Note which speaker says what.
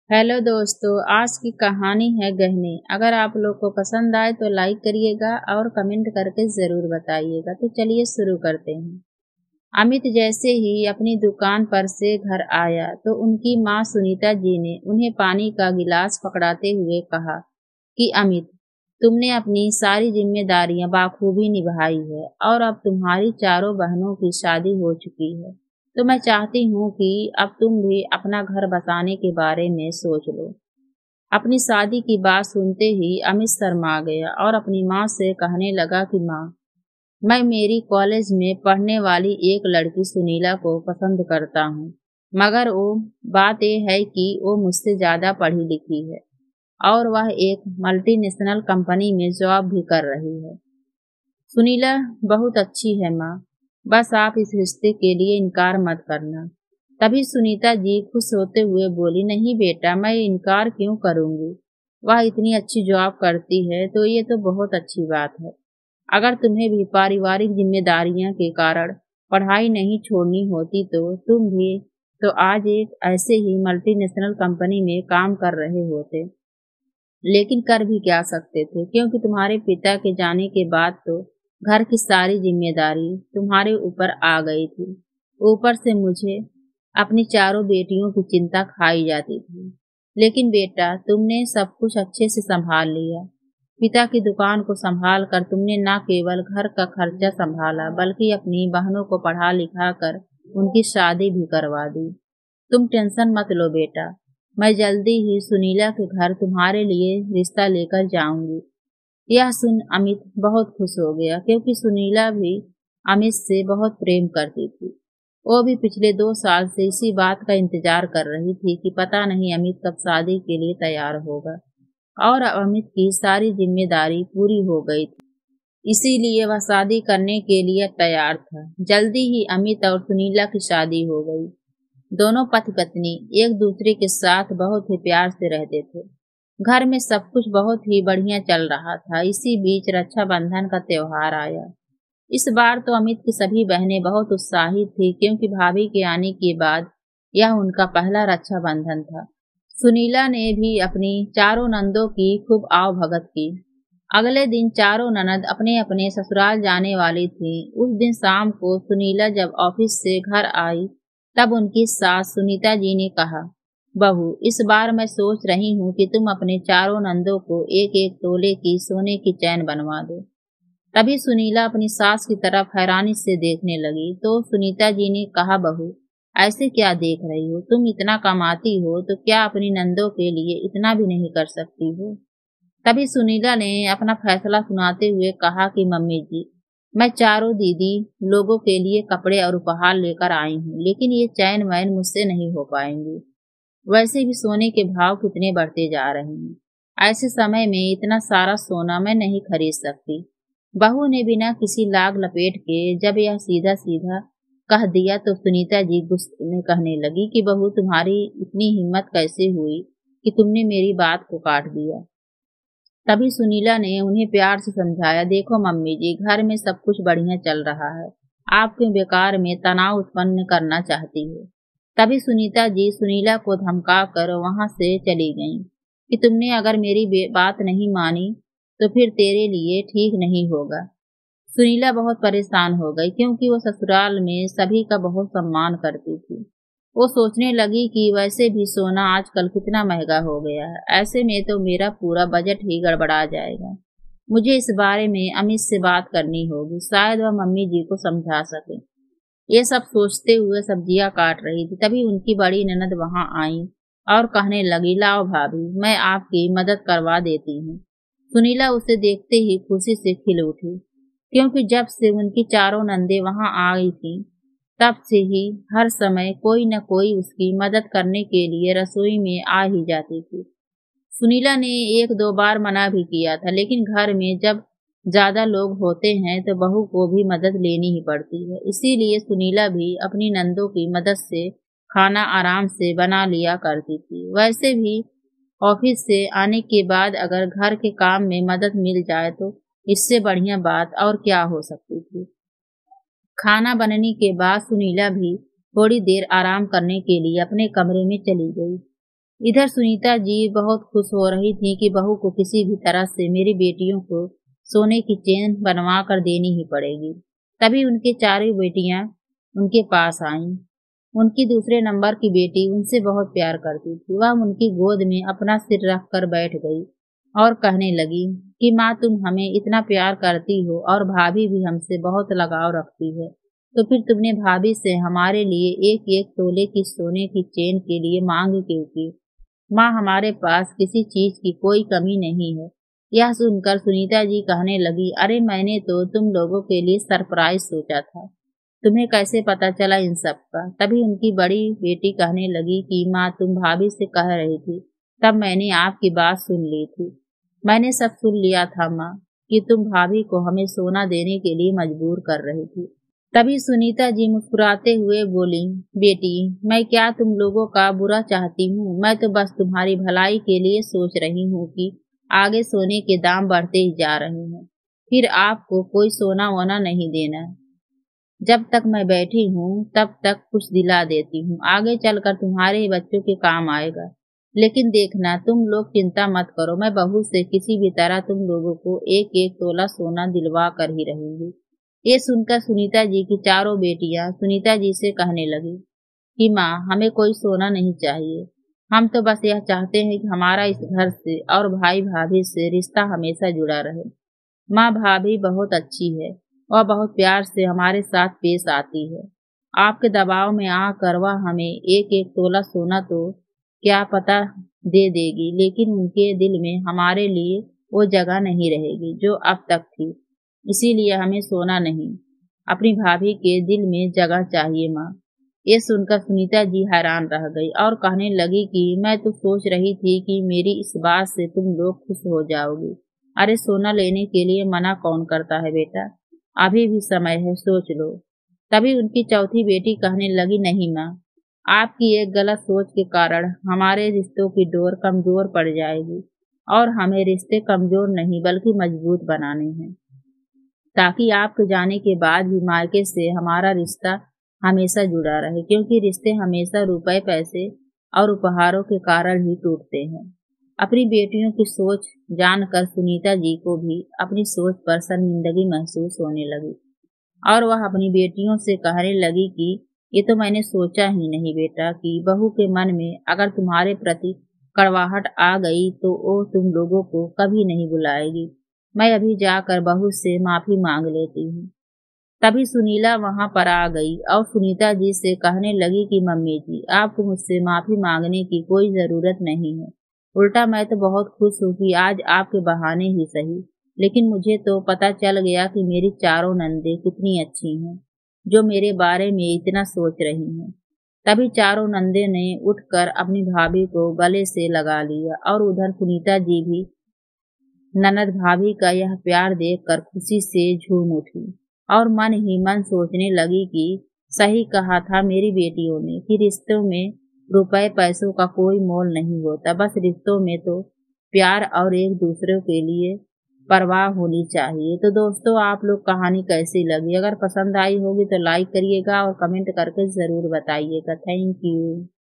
Speaker 1: Hello दोस्तों, आज की कहानी है गहने। अगर आप लोग को पसंद आए तो लाइक करिएगा और कमेंट करके ज़रूर बताइएगा। तो चलिए शुरू करते हैं। अमित जैसे ही अपनी दुकान पर से घर आया तो उनकी माँ सुनीता जी ने उन्हें पानी का गिलास पकड़ाते हुए कहा कि अमित, तुमने अपनी सारी जिम्मेदारियां बाखूबी निभाई है और अब तुम्हारी चारों बहनों की शादी हो चुकी है। तो मैं चाहती हूँ कि अब तुम भी अपना घर बसाने के बारे में सोच लो। अपनी शादी की बात सुनते ही अमित शर्मा गया और अपनी माँ से कहने लगा कि माँ, मैं मेरी कॉलेज में पढ़ने वाली एक लड़की सुनीला को पसंद करता हूँ, मगर वो बात यह है कि वो मुझसे ज़्यादा पढ़ी लिखी है और वह एक मल्टीनेशनल कंपनी में जॉब भी कर रही है। सुनीला बहुत अच्छी है माँ, बस आप इस रिश्ते के लिए इनकार मत करना। तभी सुनीता जी खुश होते हुए बोली, नहीं बेटा, मैं इनकार क्यों करूँगी। वह इतनी अच्छी जॉब करती है तो ये तो बहुत अच्छी बात है। अगर तुम्हें भी पारिवारिक जिम्मेदारियां के कारण पढ़ाई नहीं छोड़नी होती तो तुम भी तो आज एक ऐसे ही मल्टीनेशनल कंपनी में काम कर रहे होते। लेकिन कर भी क्या सकते थे, क्योंकि तुम्हारे पिता के जाने के बाद तो घर की सारी जिम्मेदारी तुम्हारे ऊपर आ गई थी। ऊपर से मुझे अपनी चारों बेटियों की चिंता खाई जाती थी। लेकिन बेटा, तुमने सब कुछ अच्छे से संभाल लिया। पिता की दुकान को संभाल कर तुमने न केवल घर का खर्चा संभाला, बल्कि अपनी बहनों को पढ़ा लिखा कर उनकी शादी भी करवा दी। तुम टेंशन मत लो बेटा, मैं जल्दी ही सुनीला के घर तुम्हारे लिए रिश्ता लेकर जाऊंगी। यह सुन अमित बहुत खुश हो गया, क्योंकि सुनीला भी अमित से बहुत प्रेम करती थी। वो भी पिछले 2 साल से इसी बात का इंतजार कर रही थी कि पता नहीं अमित कब शादी के लिए तैयार होगा। और अब अमित की सारी जिम्मेदारी पूरी हो गई थी, इसीलिए वह शादी करने के लिए तैयार था। जल्दी ही अमित और सुनीला की शादी हो गई। दोनों पति पत्नी एक दूसरे के साथ बहुत ही प्यार से रहते थे। घर में सब कुछ बहुत ही बढ़िया चल रहा था। इसी बीच रक्षाबंधन का त्योहार आया। इस बार तो अमित की सभी बहनें बहुत उत्साहित थी, क्योंकि भाभी के आने के बाद यह उनका पहला रक्षाबंधन था। सुनीला ने भी अपनी चारों नंदों की खूब आव भगत की। अगले दिन चारों ननद अपने अपने ससुराल जाने वाली थी। उस दिन शाम को सुनीला जब ऑफिस से घर आई तब उनकी सास सुनीता जी ने कहा, बहू, इस बार मैं सोच रही हूँ कि तुम अपने चारों नंदों को एक एक तोले की सोने की चैन बनवा दो। तभी सुनीला अपनी सास की तरफ हैरानी से देखने लगी तो सुनीता जी ने कहा, बहू, ऐसे क्या देख रही हो, तुम इतना कमाती हो तो क्या अपनी नंदों के लिए इतना भी नहीं कर सकती हो। तभी सुनीला ने अपना फैसला सुनाते हुए कहा कि मम्मी जी, मैं चारों दीदी लोगों के लिए कपड़े और उपहार लेकर आई हूँ, लेकिन ये चैन वैन मुझसे नहीं हो पाएंगी। वैसे भी सोने के भाव कितने बढ़ते जा रहे हैं। ऐसे समय में इतना सारा सोना मैं नहीं खरीद सकती। बहू ने बिना किसी लाग लपेट के जब यह सीधा सीधा कह दिया तो सुनीता जी गुस्से में कहने लगी कि बहू, तुम्हारी इतनी हिम्मत कैसे हुई कि तुमने मेरी बात को काट दिया। तभी सुनीला ने उन्हें प्यार से समझाया, देखो मम्मी जी, घर में सब कुछ बढ़िया चल रहा है, आप क्यों बेकार में तनाव उत्पन्न करना चाहती हो। तभी सुनीता जी सुनीला को धमका कर वहां से चली गईं कि तुमने अगर मेरी बात नहीं मानी तो फिर तेरे लिए ठीक नहीं होगा। सुनीला बहुत परेशान हो गई, क्योंकि वो ससुराल में सभी का बहुत सम्मान करती थी। वो सोचने लगी कि वैसे भी सोना आजकल कितना महंगा हो गया है, ऐसे में तो मेरा पूरा बजट ही गड़बड़ा जाएगा। मुझे इस बारे में अमित से बात करनी होगी, शायद वह मम्मी जी को समझा सके। ये सब सोचते हुए सब्जियां काट रही थी, तभी उनकी बड़ी ननद वहां आई और कहने लगी, लाओ भाभी, मैं आपकी मदद करवा देती हूँ। सुनीला उसे देखते ही खुशी से खिल उठी, क्योंकि जब से उनकी चारों नंदे वहां आई थी तब से ही हर समय कोई न कोई उसकी मदद करने के लिए रसोई में आ ही जाती थी। सुनीला ने 1-2 बार मना भी किया था, लेकिन घर में जब ज्यादा लोग होते हैं तो बहू को भी मदद लेनी ही पड़ती है। इसीलिए सुनीला भी अपनी नंदों की मदद से खाना आराम से बना लिया करती थी। वैसे भी ऑफिस से आने के बाद अगर घर के काम में मदद मिल जाए तो इससे बढ़िया बात और क्या हो सकती थी। खाना बनने के बाद सुनीला भी थोड़ी देर आराम करने के लिए अपने कमरे में चली गई। इधर सुनीता जी बहुत खुश हो रही थी कि बहू को किसी भी तरह से मेरी बेटियों को सोने की चेन बनवा कर देनी ही पड़ेगी। तभी उनके चारों बेटियां उनके पास आईं। उनकी दूसरे नंबर की बेटी उनसे बहुत प्यार करती थी। वह उनकी गोद में अपना सिर रख कर बैठ गई और कहने लगी कि माँ, तुम हमें इतना प्यार करती हो और भाभी भी हमसे बहुत लगाव रखती है, तो फिर तुमने भाभी से हमारे लिए एक एक तोले की सोने की चेन के लिए मांग क्यों की? माँ, हमारे पास किसी चीज की कोई कमी नहीं है। यह सुनकर सुनीता जी कहने लगी, अरे मैंने तो तुम लोगों के लिए सरप्राइज सोचा था। तुम्हें कैसे पता चला इन सब का? तभी उनकी बड़ी बेटी कहने लगी कि माँ, तुम भाभी से कह रही थी, तब मैंने आपकी बात सुन ली थी। मैंने सब सुन लिया था माँ, कि तुम भाभी को हमें सोना देने के लिए मजबूर कर रही थी। तभी सुनीता जी मुस्कुराते हुए बोली, बेटी, मैं क्या तुम लोगों का बुरा चाहती हूँ? मैं तो बस तुम्हारी भलाई के लिए सोच रही हूँ कि आगे सोने के दाम बढ़ते ही जा रहे हैं, फिर आपको कोई सोना वोना नहीं देना। जब तक मैं बैठी हूँ तब तक कुछ दिला देती हूँ, आगे चलकर तुम्हारे बच्चों के काम आएगा। लेकिन देखना, तुम लोग चिंता मत करो, मैं बहू से किसी भी तरह तुम लोगों को एक एक तोला सोना दिलवा कर ही रहूंगी। ये सुनकर सुनीता जी की चारों बेटियां सुनीता जी से कहने लगी कि माँ, हमें कोई सोना नहीं चाहिए। हम तो बस यह चाहते हैं कि हमारा इस घर से और भाई भाभी से रिश्ता हमेशा जुड़ा रहे। माँ, भाभी बहुत अच्छी है। वह बहुत प्यार से हमारे साथ पेश आती है। आपके दबाव में आकर वह हमें एक एक तोला सोना तो क्या पता दे देगी, लेकिन उनके दिल में हमारे लिए वो जगह नहीं रहेगी जो अब तक थी। इसीलिए हमें सोना नहीं, अपनी भाभी के दिल में जगह चाहिए माँ। ये सुनकर सुनीता जी हैरान रह गई और कहने लगी कि मैं तो सोच रही थी कि मेरी इस बात से तुम लोग खुश हो जाओगी। अरे, सोना लेने के लिए मना कौन करता है बेटा, अभी भी समय है, सोच लो। तभी उनकी चौथी बेटी कहने लगी, नहीं माँ, आपकी एक गलत सोच के कारण हमारे रिश्तों की डोर कमजोर पड़ जाएगी और हमें रिश्ते कमजोर नहीं बल्कि मजबूत बनाने हैं, ताकि आपके जाने के बाद भी मायके से हमारा रिश्ता हमेशा जुड़ा रहे, क्योंकि रिश्ते हमेशा रुपए पैसे और उपहारों के कारण ही टूटते हैं। अपनी बेटियों की सोच जानकर सुनीता जी को भी अपनी सोच पर शर्मिंदगी महसूस होने लगी और वह अपनी बेटियों से कहने लगी कि ये तो मैंने सोचा ही नहीं बेटा कि बहू के मन में अगर तुम्हारे प्रति कड़वाहट आ गई तो वो तुम लोगों को कभी नहीं बुलाएगी। मैं अभी जाकर बहू से माफी मांग लेती हूँ। तभी सुनीला वहां पर आ गई और सुनीता जी से कहने लगी कि मम्मी जी, आपको मुझसे माफी मांगने की कोई जरूरत नहीं है। उल्टा मैं तो बहुत खुश हूँ कि आज आपके बहाने ही सही, लेकिन मुझे तो पता चल गया कि मेरी चारों नंदे कितनी अच्छी हैं, जो मेरे बारे में इतना सोच रही हैं। तभी चारों नंदे ने उठकर अपनी भाभी को गले से लगा लिया और उधर सुनीता जी भी ननद भाभी का यह प्यार देखकर खुशी से झूम उठी और मन ही मन सोचने लगी कि सही कहा था मेरी बेटियों ने कि रिश्तों में रुपए पैसों का कोई मोल नहीं होता, बस रिश्तों में तो प्यार और एक दूसरे के लिए परवाह होनी चाहिए। तो दोस्तों, आप लोग कहानी कैसी लगी? अगर पसंद आई होगी तो लाइक करिएगा और कमेंट करके जरूर बताइएगा। Thank you.